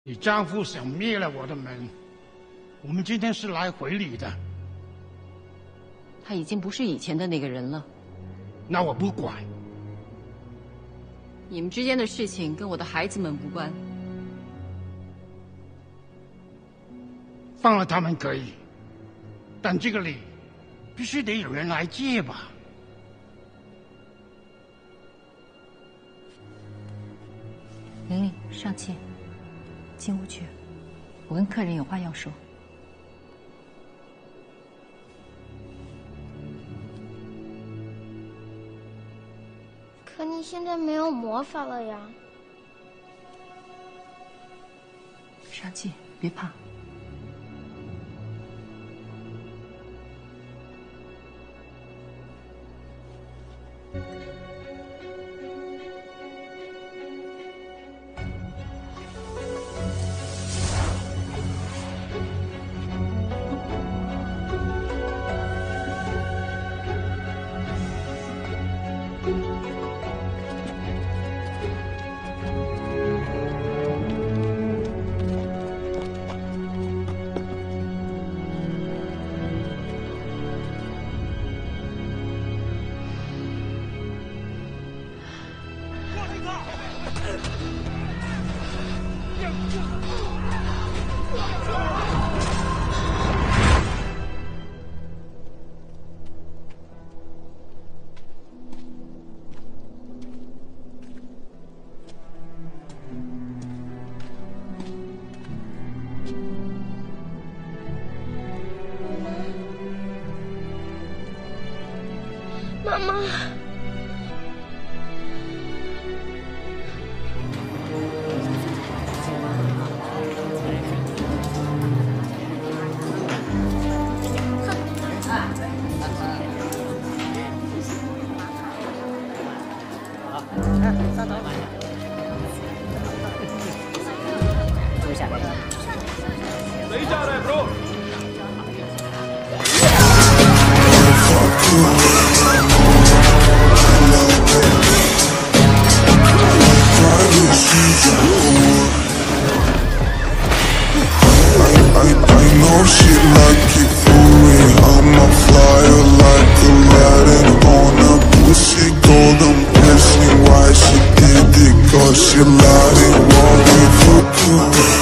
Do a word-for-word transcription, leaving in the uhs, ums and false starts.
你丈夫想灭了我的门，我们今天是来回礼的。 他已经不是以前的那个人了。 那我不管。 你们之间的事情跟我的孩子们无关。 放了他们可以，但这个礼必须得有人来接吧。 玲玲，上气，进屋去，我跟客人有话要说。 可你现在没有魔法了呀。 上气，别怕。 妈妈， 没下来 ，bro。 I, I know she like it for me. I'm a flyer like Aladdin on a pussy golden blessing. Why she did it? Cause she lied it, want me for